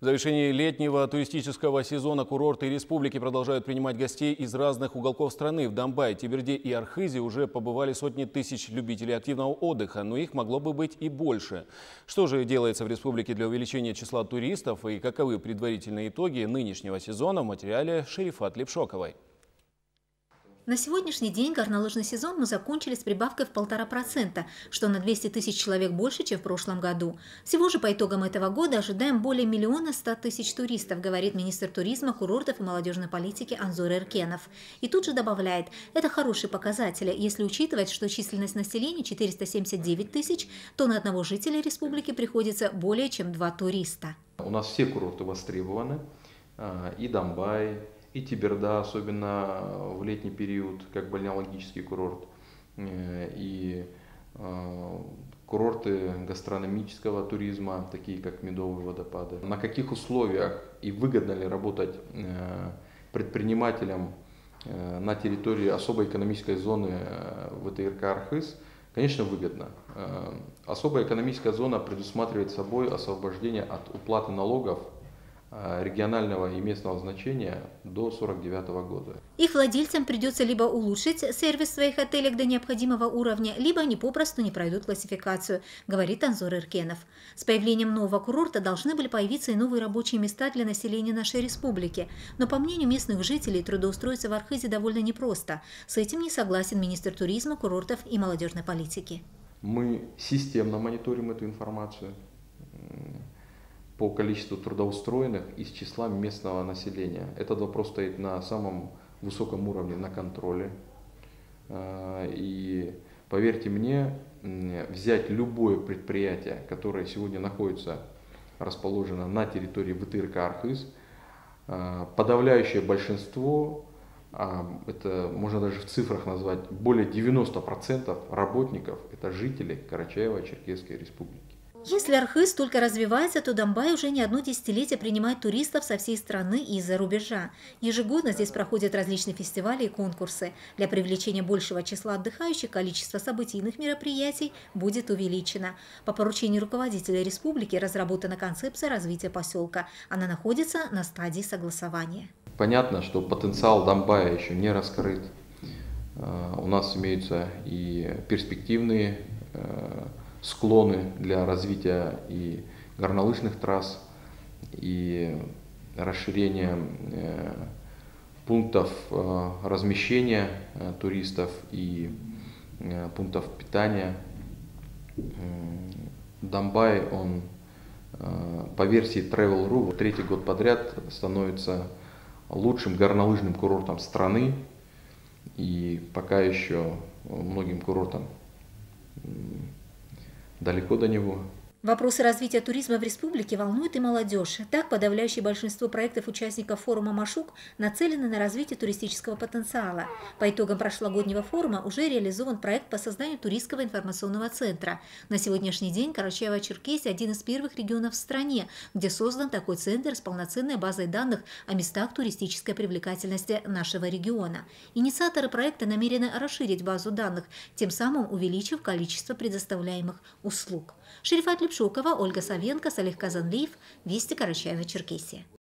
В завершении летнего туристического сезона курорты республики продолжают принимать гостей из разных уголков страны. В Домбае, Теберде и Архызе уже побывали сотни тысяч любителей активного отдыха, но их могло бы быть и больше. Что же делается в республике для увеличения числа туристов и каковы предварительные итоги нынешнего сезона в материале Шерифат Лепшоковой. На сегодняшний день горнолыжный сезон мы закончили с прибавкой в 1,5%, что на 200 тысяч человек больше, чем в прошлом году. Всего же по итогам этого года ожидаем более 1 100 000 туристов, говорит министр туризма, курортов и молодежной политики Анзор Эркенов. И тут же добавляет, это хорошие показатели, если учитывать, что численность населения 479 тысяч, то на одного жителя республики приходится более чем 2 туриста. У нас все курорты востребованы, и Домбай, и Теберда, особенно в летний период, как бальнеологический курорт, и курорты гастрономического туризма, такие как Медовые водопады. На каких условиях и выгодно ли работать предпринимателям на территории особой экономической зоны ВТРК Архыз? Конечно, выгодно. Особая экономическая зона предусматривает собой освобождение от уплаты налогов регионального и местного значения до 1949 года. Их владельцам придется либо улучшить сервис в своих отелях до необходимого уровня, либо они попросту не пройдут классификацию, говорит Анзор Эркенов. С появлением нового курорта должны были появиться и новые рабочие места для населения нашей республики. Но, по мнению местных жителей, трудоустроиться в Архызе довольно непросто. С этим не согласен министр туризма, курортов и молодежной политики. Мы системно мониторим эту информацию по количеству трудоустроенных из числа местного населения. Этот вопрос стоит на самом высоком уровне, на контроле. И поверьте мне, взять любое предприятие, которое сегодня находится, расположено на территории ВТРК Архыз, подавляющее большинство, это можно даже в цифрах назвать, более 90% работников, это жители Карачаево-Черкесской республики. Если Архыз только развивается, то Домбай уже не одно десятилетие принимает туристов со всей страны и из-за рубежа. Ежегодно здесь проходят различные фестивали и конкурсы. Для привлечения большего числа отдыхающих количество событийных мероприятий будет увеличено. По поручению руководителя республики разработана концепция развития поселка. Она находится на стадии согласования. Понятно, что потенциал Домбая еще не раскрыт. У нас имеются и перспективные склоны для развития и горнолыжных трасс, и расширения пунктов размещения туристов и пунктов питания. Домбай, он по версии Travel.ru 3-й год подряд становится лучшим горнолыжным курортом страны, и пока еще многим курортам далеко до него. Вопросы развития туризма в республике волнуют и молодежь. Так, подавляющее большинство проектов участников форума «Машук» нацелены на развитие туристического потенциала. По итогам прошлогоднего форума уже реализован проект по созданию туристского информационного центра. На сегодняшний день Карачаево-Черкесия – один из первых регионов в стране, где создан такой центр с полноценной базой данных о местах туристической привлекательности нашего региона. Инициаторы проекта намерены расширить базу данных, тем самым увеличив количество предоставляемых услуг. Шерифат Лепшокова, Ольга Савенко, Салих Казанлиев, Вести, Карачаево-Черкесия.